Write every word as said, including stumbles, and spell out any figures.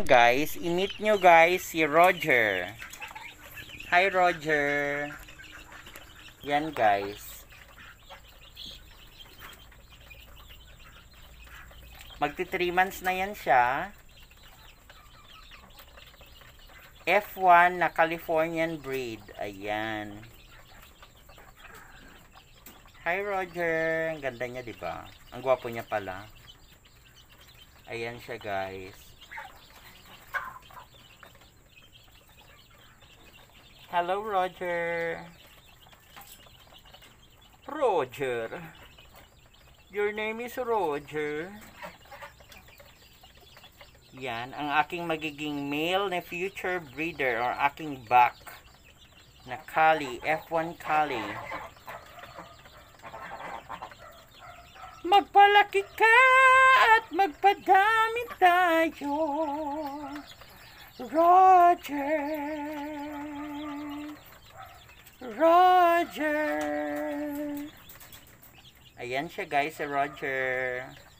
naman guys, i-meet nyo guys si Roger. Hi Roger. Yan guys. Magti three months na yan siya. F one na Californian breed. Ayan. Hi Roger. Ang ganda niya, 'di ba? Ang gwapo niya pala. Ayan siya, guys. Hello Roger. Roger. Your name is Roger. Yan, ang aking magiging male na future breeder or aking back na Cali, F one Cali. Magpalaki ka at magpadami tayo, Roger. Roger. Ayan siya guys, si Roger.